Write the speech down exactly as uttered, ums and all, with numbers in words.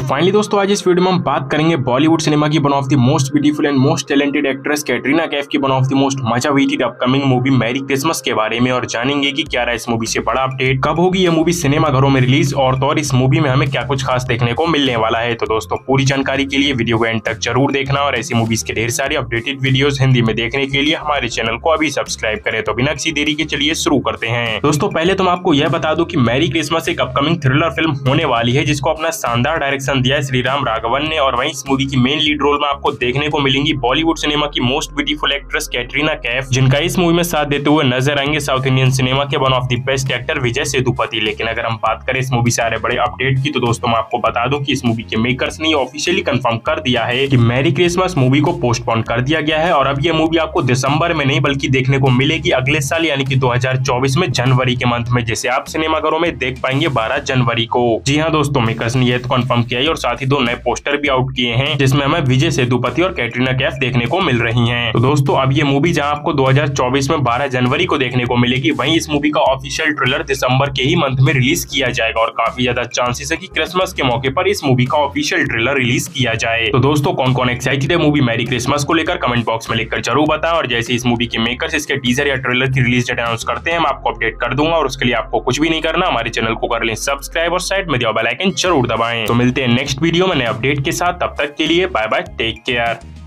Finally दोस्तों आज इस वीडियो में हम बात करेंगे बॉलीवुड सिनेमा की one of the most beautiful and most talented actress Katrina Kaif की one of the most much awaited upcoming movie Merry Christmas के बारे में और जानेंगे कि क्या रहा इस मूवी से बड़ा अपडेट, कब होगी यह मूवी सिनेमा घरों में रिलीज और तो और इस मूवी में हमें क्या कुछ खास देखने को मिलने वाला है। तो दोस्तों पूरी जानकारी के लिए वीडियो को एंड तक जरूर देखना और ऐसी मूवीज के ढेर सारे अपडेटेड वीडियोस हिंदी में देखने के लिए हमारे चैनल को अभी सब्सक्राइब करें। तो बिना किसी देरी के चलिए शुरू करते हैं। दोस्तों पहले तो मैं आपको यह बता दूं कि मैरी क्रिसमस एक अपकमिंग थ्रिलर फिल्म होने वाली है जिसको अपना शानदार डायरेक्शन दिया है श्रीराम राघवन ने और वहीं इस मूवी की मेन लीड रोल में आपको देखने को मिलेंगी बॉलीवुड सिनेमा की most beautiful actress Katrina Kaif, जिनका इस मूवी में साथ देते हुए नजर आएंगे साउथ इंडियन सिनेमा के one of the best actor Vijay Sethupathi. लेकिन अगर हम बात करें इस मूवी से आ रहे बड़े अपडेट की तो दोस्तों मैं आपको बता दूं कि इस मूवी के मेकर्स ने ऑफिशियली कंफर्म कर दिया है कि मैरी क्रिसमस मूवी को पोस्टपोन कर दिया गया है और अब यह मूवी आपको दिसंबर में नहीं बल्कि देखने को मिलेगी अगले साल यानी कि दो हजार चौबीस में जनवरी के मंथ में, जैसे आप सिनेमाघरों में देख पाएंगे बारह जनवरी को। जी हाँ दोस्तों, मेकर्स ने यह तो कंफर्म किया है और साथ ही दो नए पोस्टर भी आउट किए हैं जिसमें हमें विजय सेतुपति और कैटरीना कैफ देखने को मिल रही हैं। तो दोस्तों अब ये मूवी जहां आपको दो हजार चौबीस में बारह जनवरी को देखने को मिलेगी, वहीं इस मूवी का ऑफिशियल ट्रेलर दिसंबर के ही मंथ में रिलीज किया जाएगा और काफी ज्यादा चांसेस है कि क्रिसमस के मौके पर इस मूवी का ऑफिशियल ट्रेलर रिलीज किया जाए। तो दोस्तों कौन कौन एक्साइटेड है मूवी मैरी क्रिसमस को लेकर कमेंट बॉक्स में लिखकर जरूर बताएं और जैसे इस मूवी के मेकर्स इसके टीजर या ट्रेलर की रिलीज डेट अनाउंस करते हैं मैं आपको अपडेट कर दूंगा और उसके लिए आपको कुछ भी नहीं करना, हमारे चैनल को कर लें सब्सक्राइब और साइड में दिया बेल आइकन जरूर दबाएं। तो मिलते हैं नेक्स्ट वीडियो में नए अपडेट के साथ, तब तक के लिए बाय बाय, टेक केयर।